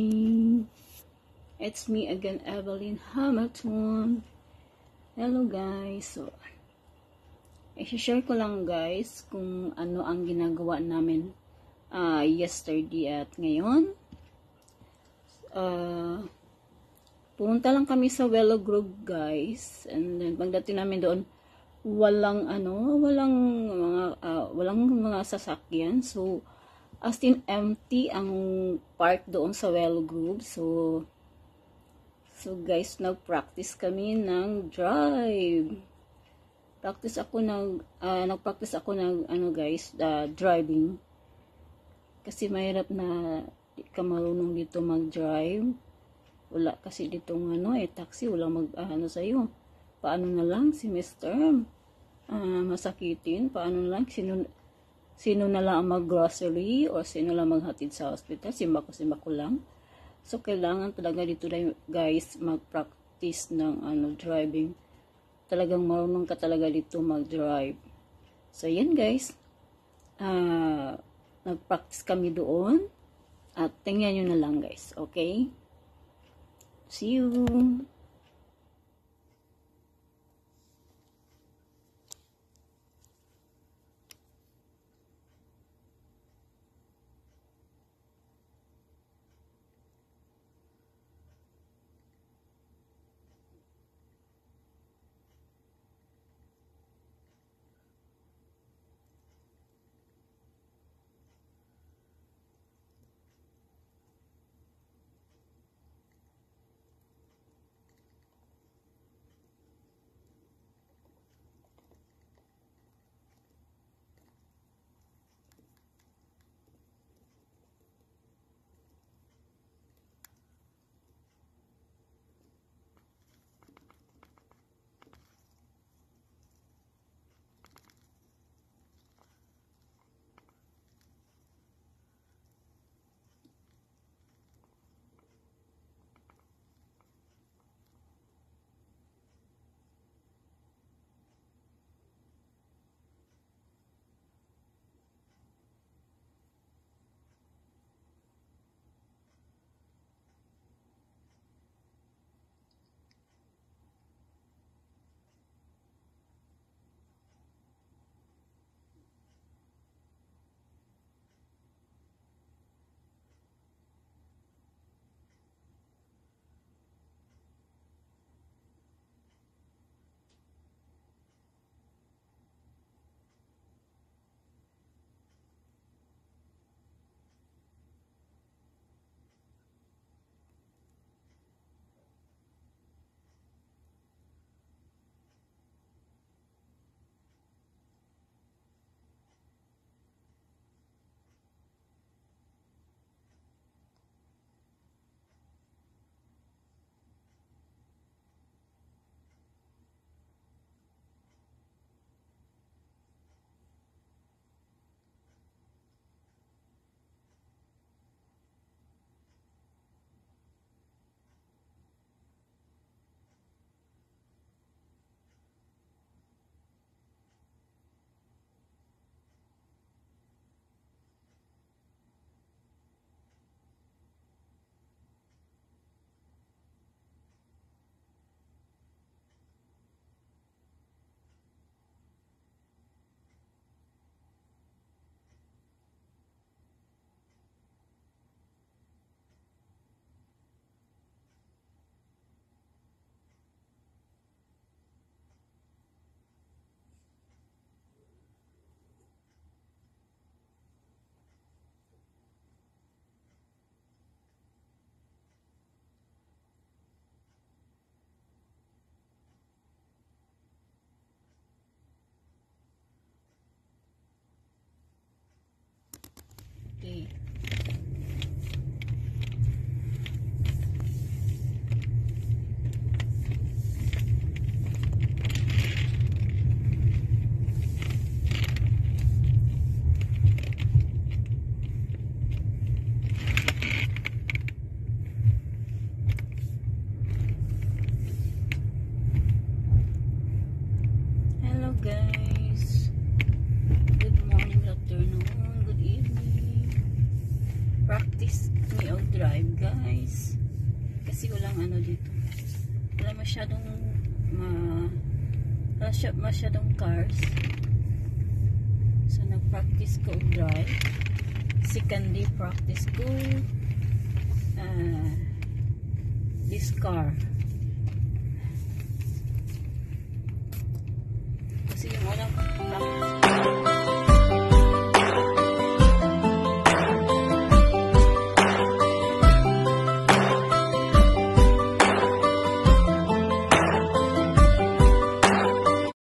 morning. It's me again, Evelyn Hamilton. Hello guys. So, i-share ko lang guys kung ano ang ginagawa namin yesterday at ngayon. Pumunta lang kami sa Willow Grove guys. And then pagdating namin doon, walang mga sasakyan. So, as in empty ang park doon sa Willow Grove. So guys, nag-practice kami ng drive. Nag-practice ako ng driving. Kasi mahirap na di ka marunong dito mag-drive. Wala kasi dito taxi, wala sa'yo. Paano na lang si Mr. Masakitin? Paano na lang? Sino na lang ang mag-grocery or sino lang maghatid sa hospital? Simba ko lang. So, kailangan talaga dito guys mag-practice ng driving. Talagang marunong ka talaga dito mag-drive. So, yan guys. Nag-practice kami doon. At tingnan nyo na lang guys. Okay? See you! Okay. Hello guys. Good morning, good afternoon, good evening. kasi walang ano dito. Wala masyadong masyadong cars. So nag-practice ko drive. Second day practice ko this car.